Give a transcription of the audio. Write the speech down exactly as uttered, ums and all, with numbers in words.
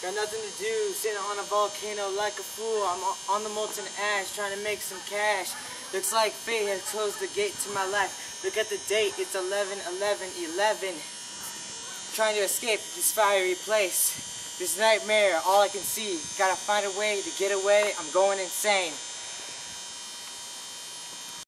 Got nothing to do, sitting on a volcano like a fool. I'm on the molten ash, trying to make some cash. Looks like fate has closed the gate to my life. Look at the date, it's eleven eleven eleven. Trying to escape this fiery place. This nightmare, all I can see. Gotta find a way to get away, I'm going insane.